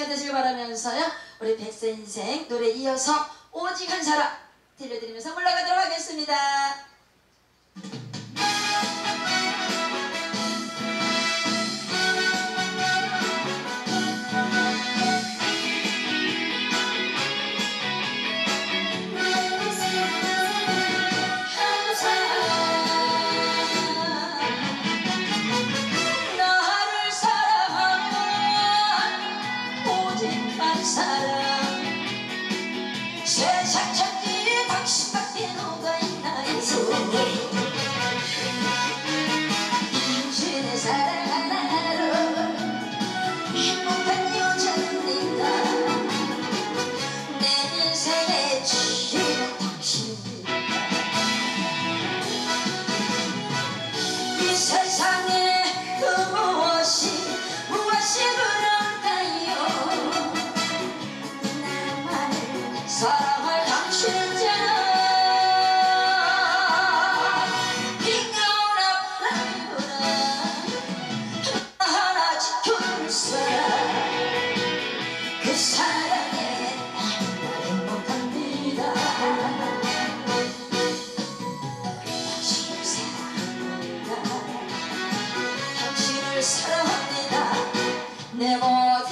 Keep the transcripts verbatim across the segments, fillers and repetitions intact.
되시길 바라면서요, 우리 백세 인생 노래 이어서 오직 한 사람 들려드리면서 물러가도록 하겠습니다. 세상 천지에 당신밖에 누가 있나 있어. 당신의 사랑 하나로 행복한 여자는 네가. 내 인생의 지혜는 당신이다. 이 세상에 그 무엇이 무엇이 그럴까요. 나만을 사랑할 당신이잖아. 비가 오나 바람이 부나 하나 지켜줄 사람. 그 사랑에 난 행복합니다. 당신을 사랑합니다. 당신을 사랑합니다. 내 모든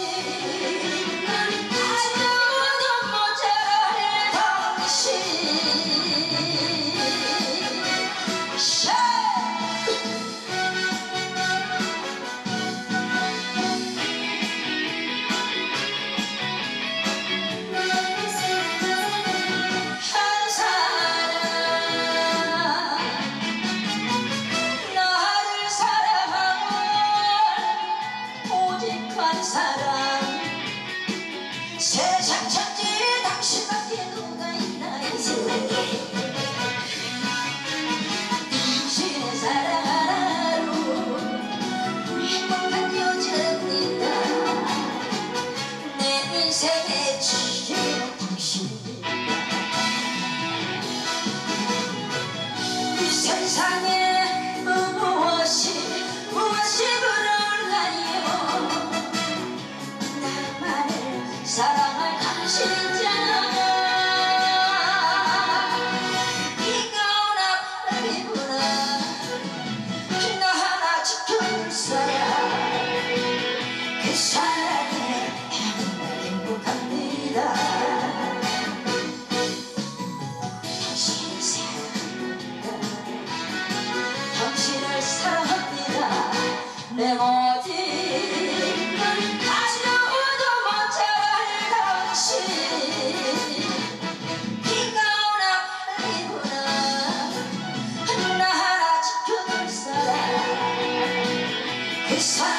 세상 천지에 당신밖에 누가 있나 있어. 당신의 사랑 하나로 행복한 여자는 있다. 내 인생의 지혜는 당신이다. 이 세상에 무엇이 무엇이 그럴까요. 나만을 사랑할 당신이잖아. 비가 오나 바람이 부나 나 하나 지켜줄 사람. 그 사랑에 난 행복합니다. 당신을 사랑합니다. 당신을 사랑합니다. 내 모든 비가 오나 바람이 부나 나 하나 지켜줄 사람. 그 사람